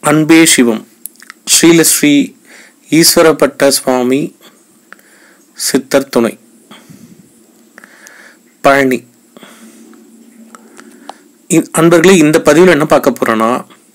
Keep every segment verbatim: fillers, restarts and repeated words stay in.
அன்பே சிவம். ஸ்ரீலஸ்ரீ ஈஸ்வரப்பட்ட சுவாமி சித்தர் துணை, பழனி. அன்பர்களே, இந்த பதிவில் என்ன பார்க்க போறோம்னா,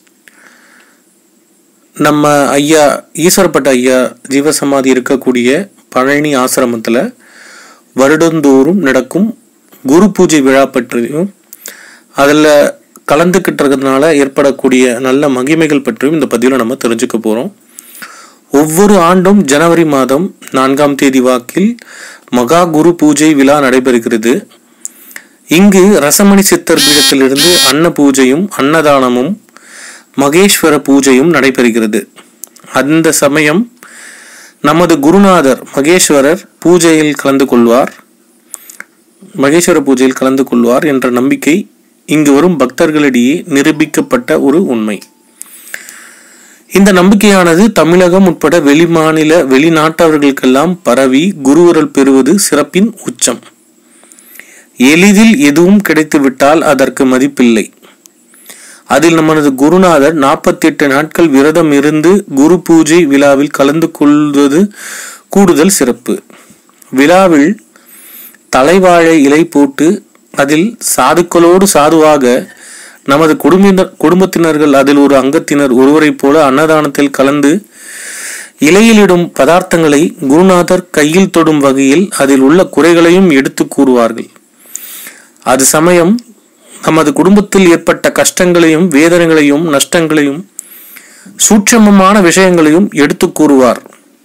நம்ம ஐயா ஈஸ்வரப்பட்ட ஐயா ஜீவசமாதி இருக்கக்கூடிய பழனி ஆசிரமத்தில் வருடந்தோறும் நடக்கும் குரு பூஜை விழா பற்றியும் அதில் கலந்துக்கிட்டு இருக்கிறதுனால ஏற்படக்கூடிய நல்ல மகிமைகள் பற்றியும் இந்த பதிவில் நம்ம தெரிஞ்சுக்க போகிறோம். ஒவ்வொரு ஆண்டும் ஜனவரி மாதம் நான்காம் தேதி வாக்கில் மகா குரு பூஜை விழா நடைபெறுகிறது. இங்கு ரசமணி சித்தர் பீடத்திலிருந்து அன்ன பூஜையும் அன்னதானமும் மகேஸ்வர பூஜையும் நடைபெறுகிறது. அந்த சமயம் நமது குருநாதர் மகேஸ்வரர் பூஜையில் கலந்து கொள்வார் மகேஸ்வர பூஜையில் கலந்து கொள்வார் என்ற நம்பிக்கை இங்கு வரும் பக்தர்களிடையே நிரூபிக்கப்பட்ட ஒரு உண்மை. இந்த நம்பிக்கையானது தமிழகம் உட்பட வெளிமாநில வெளிநாட்டவர்களுக்கெல்லாம் பரவி குருவருள் பெறுவது சிறப்பின் உச்சம். எளிதில் எதுவும் கிடைத்துவிட்டால் அதற்கு மதிப்பில்லை. அதில் நமது குருநாதர் நாற்பத்தி எட்டு நாட்கள் விரதம் இருந்து குரு பூஜை விழாவில் கலந்து கொள்வது கூடுதல் சிறப்பு. விழாவில் தலைவாழை இலை போட்டு அதில் சாதுக்களோடு சாதுவாக நமது குடும்ப குடும்பத்தினர்கள் அதில் ஒரு அங்கத்தினர் ஒருவரை போல அன்னதானத்தில் கலந்து இலையிலிடும் பதார்த்தங்களை குருநாதர் கையில் தொடும் வகையில் அதில் உள்ள குறைகளையும் எடுத்து கூறுவார்கள். அது சமயம் நமது குடும்பத்தில் ஏற்பட்ட கஷ்டங்களையும் வேதனைகளையும் நஷ்டங்களையும் சூட்சமமான விஷயங்களையும் எடுத்து கூறுவார்.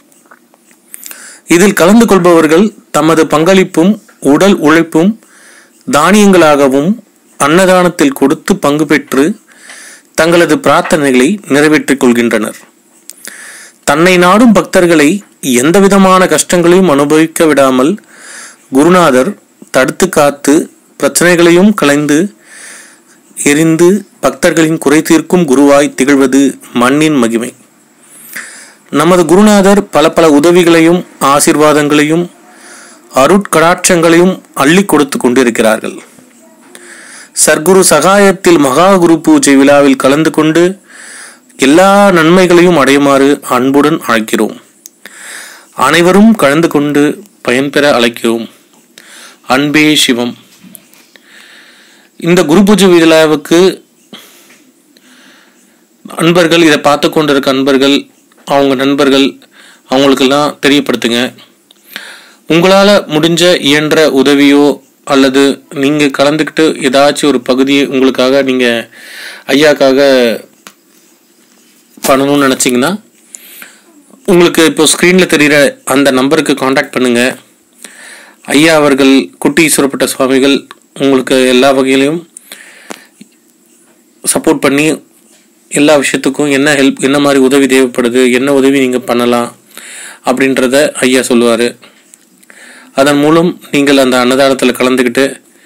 இதில் கலந்து கொள்பவர்கள் தமது பங்களிப்பும் உடல் உழைப்பும் தானியங்களாகவும் அன்னதானத்தில் கொடுத்து பங்கு பெற்று தங்களது பிரார்த்தனைகளை நிறைவேற்றிக் கொள்கின்றனர். தன்னை நாடும் பக்தர்களை எந்தவிதமான கஷ்டங்களையும் அனுபவிக்க விடாமல் குருநாதர் தடுத்து காத்து பிரச்சனைகளையும் களைந்து எரிந்து பக்தர்களின் குறை தீர்க்கும் குருவாய் திகழ்வது மண்ணின் மகிமை. நமது குருநாதர் பல பல உதவிகளையும் ஆசீர்வாதங்களையும் அருட்கடாட்சங்களையும் அள்ளி கொடுத்து கொண்டிருக்கிறார்கள். சர்க்குரு சகாயத்தில் மகா குரு பூஜை விழாவில் கலந்து கொண்டு எல்லா நன்மைகளையும் அடையுமாறு அன்புடன் அழைக்கிறோம். அனைவரும் கலந்து கொண்டு பயன்பெற அழைக்கிறோம். அன்பே சிவம். இந்த குரு பூஜை விழாவுக்கு அன்பர்கள், இதை பார்த்து கொண்டிருக்க அன்பர்கள், அவங்க நண்பர்கள், அவங்களுக்கெல்லாம் தெரியப்படுத்துங்க. உங்களால் முடிஞ்ச இயன்ற உதவியோ அல்லது நீங்கள் கலந்துக்கிட்டு ஏதாச்சும் ஒரு பகுதியை உங்களுக்காக நீங்கள் ஐயாக்காக பண்ணணும்னு நினச்சிங்கன்னா உங்களுக்கு இப்போ ஸ்க்ரீனில் தெரிகிற அந்த நம்பருக்கு காண்டாக்ட் பண்ணுங்கள். ஐயா அவர்கள், குட்டி ஈஸ்வரப்பட்ட சுவாமிகள் உங்களுக்கு எல்லா வகையிலையும் சப்போர்ட் பண்ணி எல்லா விஷயத்துக்கும் என்ன ஹெல்ப், என்ன மாதிரி உதவி தேவைப்படுது, என்ன உதவி நீங்கள் பண்ணலாம் அப்படின்றத ஐயா சொல்லுவார். அதன் மூலம் நீங்கள் அந்த அன்னதானத்தில் கலந்துக்கிட்டு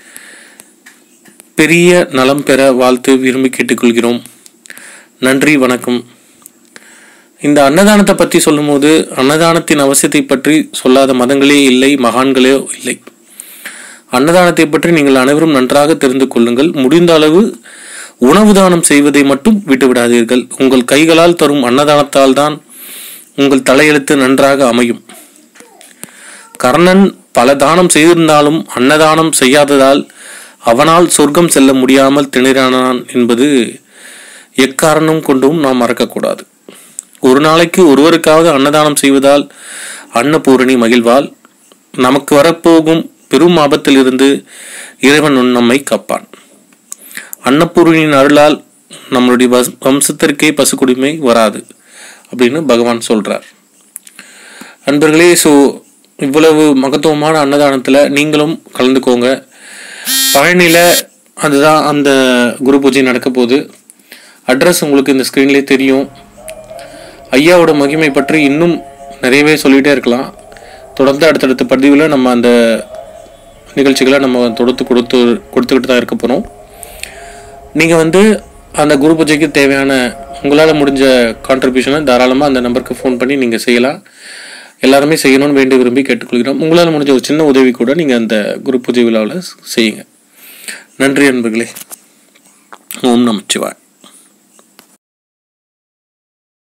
பெரிய நலம் பெற வாழ்த்து விரும்பி கேட்டுக்கொள்கிறோம். நன்றி, வணக்கம். இந்த அன்னதானத்தை பற்றி சொல்லும் போது அன்னதானத்தின் அவசியத்தை பற்றி சொல்லாத மதங்களே இல்லை, மகான்களே இல்லை. அன்னதானத்தை பற்றி நீங்கள் அனைவரும் நன்றாக தெரிந்து கொள்ளுங்கள். முடிந்த அளவு உணவு தானம் செய்வதை மட்டும் விட்டுவிடாதீர்கள். உங்கள் கைகளால் தரும் அன்னதானத்தால் தான் உங்கள் தலையெழுத்து நன்றாக அமையும். கர்ணன் பல தானம் செய்திருந்தாலும் அன்னதானம் செய்யாததால் அவனால் சொர்க்கம் செல்ல முடியாமல் திணறானான் என்பது எக்காரணம் கொண்டும் நாம் மறக்கக்கூடாது. ஒரு நாளைக்கு ஒருவருக்காவது அன்னதானம் செய்வதால் அன்னபூரணி மகிழ்வாள். நமக்கு வரப்போகும் பெரும் ஆபத்தில் இருந்து இறைவன் நம்மை காப்பான். அன்னபூரணியின் அருளால் நம்மளுடைய வம்சத்திற்கே பசுக்குடிமை வராது அப்படின்னு பகவான் சொல்றார். அன்பர்களே, ஸோ இவ்வளவு மகத்துவமான அன்னதானத்தில் நீங்களும் கலந்துக்கோங்க. பழனியில் அதுதான் அந்த குரு பூஜை நடக்க போகுது. அட்ரஸ் உங்களுக்கு இந்த ஸ்க்ரீன்லேயே தெரியும். ஐயாவோட மகிமை பற்றி இன்னும் நிறையவே சொல்லிகிட்டே இருக்கலாம். தொடர்ந்து அடுத்தடுத்த பதிவில் நம்ம அந்த நிகழ்ச்சிகளை நம்ம தொடுத்து கொடுத்து கொடுத்துக்கிட்டு தான் இருக்க போகிறோம். நீங்கள் வந்து அந்த குரு பூஜைக்கு தேவையான உங்களால் முடிஞ்ச கான்ட்ரிபியூஷனை தாராளமாக அந்த நம்பருக்கு ஃபோன் பண்ணி நீங்கள் செய்யலாம். எல்லாருமே செய்யணும்னு வேண்டி விரும்பி கேட்டுக்கொள்கிறோம். உங்களால் முடிஞ்ச ஒரு சின்ன உதவி கூட நீங்கள் அந்த குரு பூஜை விழாவில் செய்யுங்க. நன்றி அன்பர்களே. ஓம் நமச்சிவாய்.